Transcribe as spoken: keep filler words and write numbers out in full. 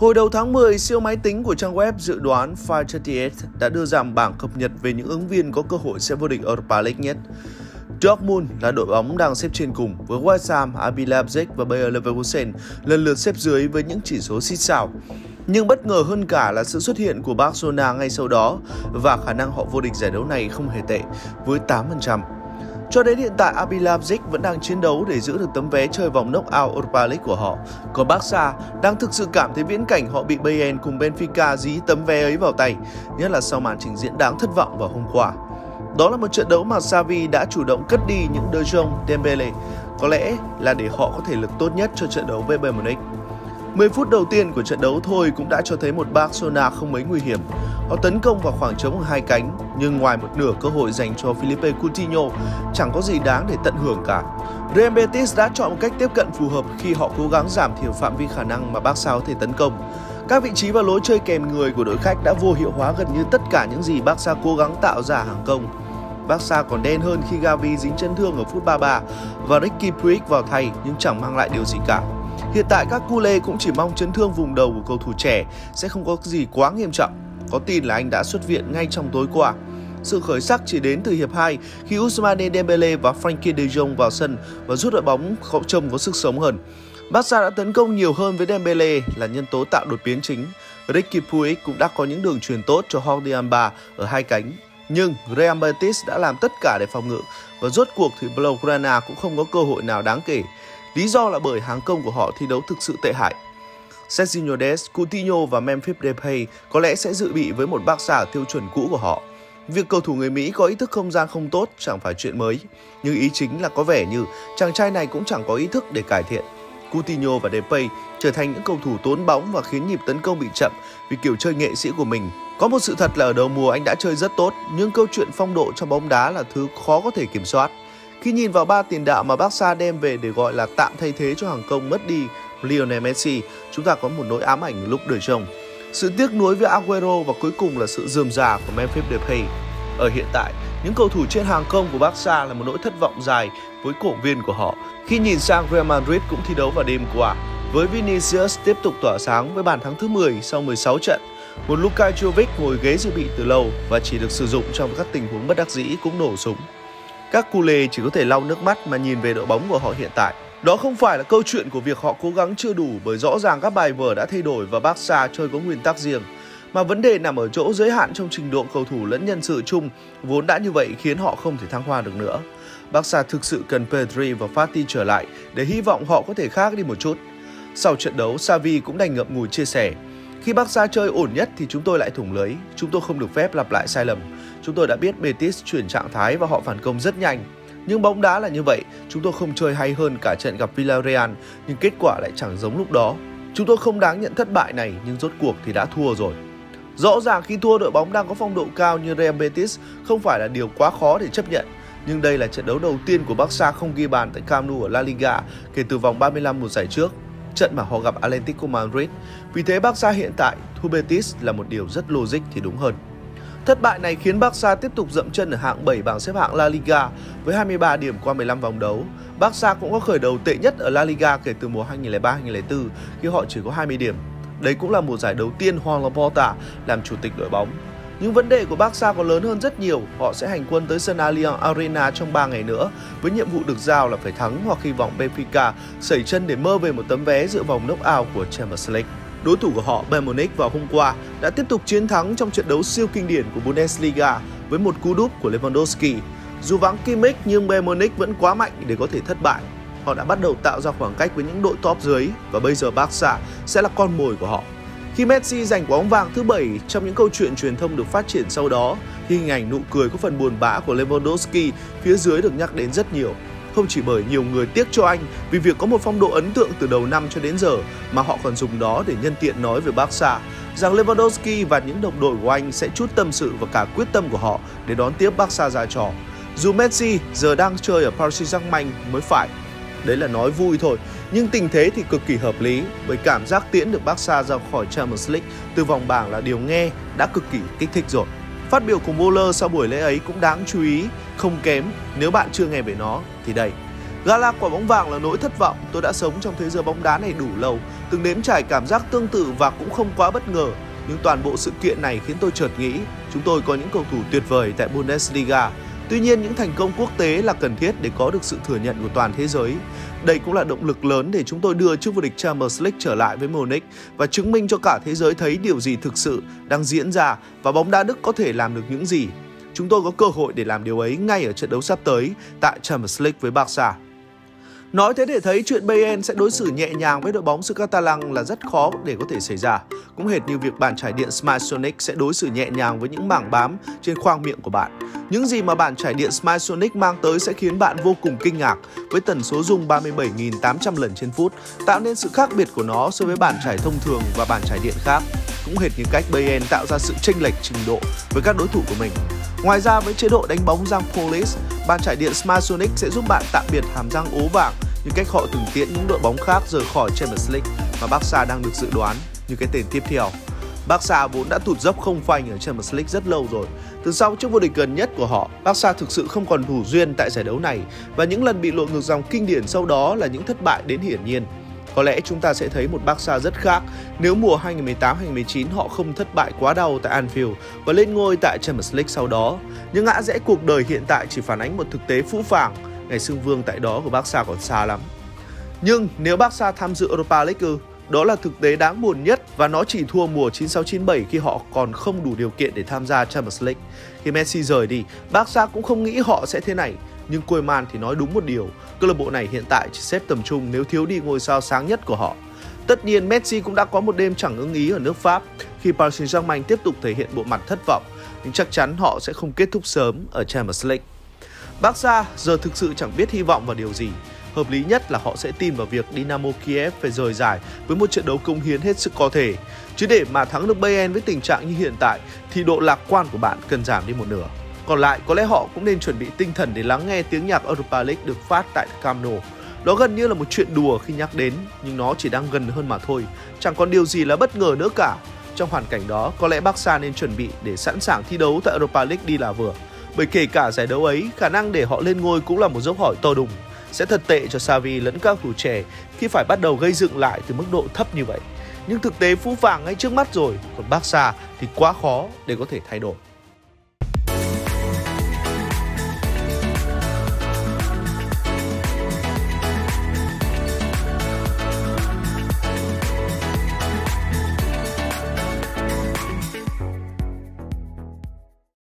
Hồi đầu tháng mười, siêu máy tính của trang web dự đoán Five ba mươi tám đã đưa ra bảng cập nhật về những ứng viên có cơ hội sẽ vô địch Europa League nhất. Dortmund là đội bóng đang xếp trên cùng với West Ham, rờ bê Leipzig và Bayer Leverkusen lần lượt xếp dưới với những chỉ số xít xao. Nhưng bất ngờ hơn cả là sự xuất hiện của Barcelona ngay sau đó và khả năng họ vô địch giải đấu này không hề tệ với tám phần trăm. Cho đến hiện tại, rờ bê Leipzig vẫn đang chiến đấu để giữ được tấm vé chơi vòng knock-out Europa League của họ. Còn Barca đang thực sự cảm thấy viễn cảnh họ bị Bayern cùng Benfica dí tấm vé ấy vào tay, nhất là sau màn trình diễn đáng thất vọng vào hôm qua. Đó là một trận đấu mà Xavi đã chủ động cất đi những De Jong, Dembele, có lẽ là để họ có thể lực tốt nhất cho trận đấu với Bayern Munich. mười phút đầu tiên của trận đấu thôi cũng đã cho thấy một Barcelona không mấy nguy hiểm. Họ tấn công vào khoảng trống ở hai cánh, nhưng ngoài một nửa cơ hội dành cho Philippe Coutinho, chẳng có gì đáng để tận hưởng cả. Real Betis đã chọn một cách tiếp cận phù hợp khi họ cố gắng giảm thiểu phạm vi khả năng mà Barca có thể tấn công. Các vị trí và lối chơi kèm người của đội khách đã vô hiệu hóa gần như tất cả những gì Barca cố gắng tạo ra hàng công. Barca còn đen hơn khi Gavi dính chấn thương ở phút ba mươi ba và Riqui Puig vào thay nhưng chẳng mang lại điều gì cả. Hiện tại các culé cũng chỉ mong chấn thương vùng đầu của cầu thủ trẻ sẽ không có gì quá nghiêm trọng. Có tin là anh đã xuất viện ngay trong tối qua. Sự khởi sắc chỉ đến từ hiệp hai khi Ousmane Dembele và Frenkie de Jong vào sân và giúp đội bóng trông có sức sống hơn. Barca đã tấn công nhiều hơn với Dembele là nhân tố tạo đột biến chính. Riqui Puig cũng đã có những đường truyền tốt cho Jordi Alba ở hai cánh. Nhưng Real Betis đã làm tất cả để phòng ngự và rốt cuộc thì Blaugrana cũng không có cơ hội nào đáng kể. Lý do là bởi hàng công của họ thi đấu thực sự tệ hại. Serginho Dest, Coutinho và Memphis Depay có lẽ sẽ dự bị với một Barca ở tiêu chuẩn cũ của họ. Việc cầu thủ người Mỹ có ý thức không gian không tốt chẳng phải chuyện mới, nhưng ý chính là có vẻ như chàng trai này cũng chẳng có ý thức để cải thiện. Coutinho và Depay trở thành những cầu thủ tốn bóng và khiến nhịp tấn công bị chậm vì kiểu chơi nghệ sĩ của mình. Có một sự thật là ở đầu mùa anh đã chơi rất tốt, nhưng câu chuyện phong độ trong bóng đá là thứ khó có thể kiểm soát. Khi nhìn vào ba tiền đạo mà Barca đem về để gọi là tạm thay thế cho hàng công mất đi Lionel Messi, chúng ta có một nỗi ám ảnh lúc De Jong. Sự tiếc nuối với Aguero và cuối cùng là sự rườm rà của Memphis Depay. Ở hiện tại, những cầu thủ trên hàng công của Barca là một nỗi thất vọng dài với cổ động viên của họ. Khi nhìn sang Real Madrid cũng thi đấu vào đêm qua, với Vinicius tiếp tục tỏa sáng với bàn thắng thứ mười sau mười sáu trận. Một Luka Jovic ngồi ghế dự bị từ lâu và chỉ được sử dụng trong các tình huống bất đắc dĩ cũng nổ súng. Các culé chỉ có thể lau nước mắt mà nhìn về đội bóng của họ hiện tại. Đó không phải là câu chuyện của việc họ cố gắng chưa đủ, bởi rõ ràng các bài vở đã thay đổi và Barca chơi có nguyên tắc riêng. Mà vấn đề nằm ở chỗ giới hạn trong trình độ cầu thủ lẫn nhân sự chung, vốn đã như vậy khiến họ không thể thăng hoa được nữa. Barca thực sự cần Pedri và Fati trở lại để hy vọng họ có thể khác đi một chút. Sau trận đấu, Xavi cũng đành ngậm ngùi chia sẻ: khi Barca chơi ổn nhất thì chúng tôi lại thủng lưới, chúng tôi không được phép lặp lại sai lầm. Chúng tôi đã biết Betis chuyển trạng thái và họ phản công rất nhanh. Nhưng bóng đá là như vậy, chúng tôi không chơi hay hơn cả trận gặp Villarreal, nhưng kết quả lại chẳng giống lúc đó. Chúng tôi không đáng nhận thất bại này, nhưng rốt cuộc thì đã thua rồi. Rõ ràng khi thua đội bóng đang có phong độ cao như Real Betis không phải là điều quá khó để chấp nhận. Nhưng đây là trận đấu đầu tiên của Barca không ghi bàn tại Camp Nou ở La Liga kể từ vòng ba mươi lăm mùa giải trước, trận mà họ gặp Atletico Madrid. Vì thế Barca hiện tại thua Betis là một điều rất logic thì đúng hơn. Thất bại này khiến Barca tiếp tục dậm chân ở hạng bảy bảng xếp hạng La Liga với hai mươi ba điểm qua mười lăm vòng đấu. Barca cũng có khởi đầu tệ nhất ở La Liga kể từ mùa hai nghìn không trăm lẻ ba hai nghìn không trăm lẻ bốn khi họ chỉ có hai mươi điểm. Đấy cũng là mùa giải đầu tiên Juan Laporta làm chủ tịch đội bóng. Nhưng vấn đề của Barca còn lớn hơn rất nhiều. Họ sẽ hành quân tới sân Allianz Arena trong ba ngày nữa với nhiệm vụ được giao là phải thắng hoặc hy vọng Benfica sẩy chân để mơ về một tấm vé dự vòng knock-out của Champions League. Đối thủ của họ, Bayern Munich vào hôm qua đã tiếp tục chiến thắng trong trận đấu siêu kinh điển của Bundesliga với một cú đúp của Lewandowski. Dù vắng Kimmich nhưng Bayern Munich vẫn quá mạnh để có thể thất bại. Họ đã bắt đầu tạo ra khoảng cách với những đội top dưới và bây giờ Barca sẽ là con mồi của họ. Khi Messi giành quả bóng vàng thứ bảy trong những câu chuyện truyền thông được phát triển sau đó, thì hình ảnh nụ cười có phần buồn bã của Lewandowski phía dưới được nhắc đến rất nhiều. Không chỉ bởi nhiều người tiếc cho anh vì việc có một phong độ ấn tượng từ đầu năm cho đến giờ, mà họ còn dùng đó để nhân tiện nói về Barca rằng Lewandowski và những đồng đội của anh sẽ trút tâm sự và cả quyết tâm của họ để đón tiếp Barca ra trò. Dù Messi giờ đang chơi ở Paris Saint-Germain mới phải. Đấy là nói vui thôi, nhưng tình thế thì cực kỳ hợp lý, bởi cảm giác tiễn được Barca ra khỏi Champions League từ vòng bảng là điều nghe đã cực kỳ kích thích rồi. Phát biểu của Muller sau buổi lễ ấy cũng đáng chú ý, không kém. Nếu bạn chưa nghe về nó thì đây. Gala quả bóng vàng là nỗi thất vọng. Tôi đã sống trong thế giới bóng đá này đủ lâu, từng nếm trải cảm giác tương tự và cũng không quá bất ngờ. Nhưng toàn bộ sự kiện này khiến tôi chợt nghĩ chúng tôi có những cầu thủ tuyệt vời tại Bundesliga. Tuy nhiên, những thành công quốc tế là cần thiết để có được sự thừa nhận của toàn thế giới. Đây cũng là động lực lớn để chúng tôi đưa chức vô địch Champions League trở lại với Munich và chứng minh cho cả thế giới thấy điều gì thực sự đang diễn ra và bóng đá Đức có thể làm được những gì. Chúng tôi có cơ hội để làm điều ấy ngay ở trận đấu sắp tới tại Champions League với Barca. Nói thế để thấy chuyện Bayern sẽ đối xử nhẹ nhàng với đội bóng xứ Catalan là rất khó để có thể xảy ra. Cũng hệt như việc bàn chải điện Smartsonic sẽ đối xử nhẹ nhàng với những mảng bám trên khoang miệng của bạn. Những gì mà bàn chải điện Smartsonic mang tới sẽ khiến bạn vô cùng kinh ngạc với tần số rung ba mươi bảy nghìn tám trăm lần trên phút, tạo nên sự khác biệt của nó so với bàn chải thông thường và bàn chải điện khác. Cũng hệt như cách Bayern tạo ra sự chênh lệch trình độ với các đối thủ của mình. Ngoài ra, với chế độ đánh bóng răng Polish, bàn chải điện Smartsonic sẽ giúp bạn tạm biệt hàm răng ố vàng như cách họ từng tiễn những đội bóng khác rời khỏi Champions League mà Barca đang được dự đoán như cái tên tiếp theo. Barca vốn đã tụt dốc không phanh ở Champions League rất lâu rồi. Từ sau chức vô địch gần nhất của họ, Barca thực sự không còn đủ duyên tại giải đấu này và những lần bị lội ngược dòng kinh điển sau đó là những thất bại đến hiển nhiên. Có lẽ chúng ta sẽ thấy một Barca rất khác nếu mùa hai nghìn không trăm mười tám hai nghìn không trăm mười chín họ không thất bại quá đau tại Anfield và lên ngôi tại Champions League sau đó. Nhưng ngã rẽ cuộc đời hiện tại chỉ phản ánh một thực tế phũ phàng, ngày xưng vương tại đó của Barca còn xa lắm. Nhưng nếu Barca tham dự Europa League ư, đó là thực tế đáng buồn nhất và nó chỉ thua mùa chín sáu chín bảy khi họ còn không đủ điều kiện để tham gia Champions League. Khi Messi rời đi, Barca cũng không nghĩ họ sẽ thế này. Nhưng Koeman thì nói đúng một điều, câu lạc bộ này hiện tại chỉ xếp tầm trung nếu thiếu đi ngôi sao sáng nhất của họ. Tất nhiên, Messi cũng đã có một đêm chẳng ưng ý ở nước Pháp khi Paris Saint-Germain tiếp tục thể hiện bộ mặt thất vọng, nhưng chắc chắn họ sẽ không kết thúc sớm ở Champions League. Barca giờ thực sự chẳng biết hy vọng vào điều gì. Hợp lý nhất là họ sẽ tin vào việc Dynamo Kiev phải rời giải với một trận đấu cống hiến hết sức có thể. Chứ để mà thắng được Bayern với tình trạng như hiện tại thì độ lạc quan của bạn cần giảm đi một nửa. Còn lại, có lẽ họ cũng nên chuẩn bị tinh thần để lắng nghe tiếng nhạc Europa League được phát tại Camp Nou. Đó gần như là một chuyện đùa khi nhắc đến, nhưng nó chỉ đang gần hơn mà thôi. Chẳng còn điều gì là bất ngờ nữa cả. Trong hoàn cảnh đó, có lẽ Barca nên chuẩn bị để sẵn sàng thi đấu tại Europa League đi là vừa. Bởi kể cả giải đấu ấy, khả năng để họ lên ngôi cũng là một dấu hỏi to đùng. Sẽ thật tệ cho Xavi lẫn các cầu thủ trẻ khi phải bắt đầu gây dựng lại từ mức độ thấp như vậy. Nhưng thực tế phũ phàng ngay trước mắt rồi, còn Barca thì quá khó để có thể thay đổi.